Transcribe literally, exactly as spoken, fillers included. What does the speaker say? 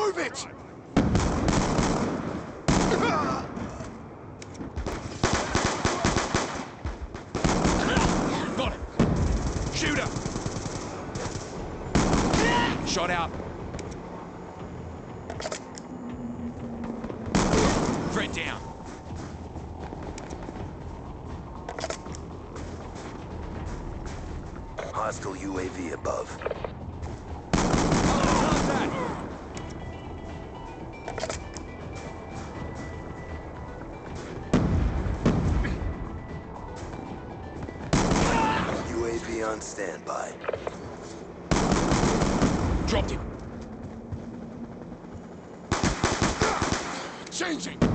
Move it! Got it! Shoot her! Shot out. Threat down. Hostile U A V above. Contact! U A V on standby. Dropped him. Changing!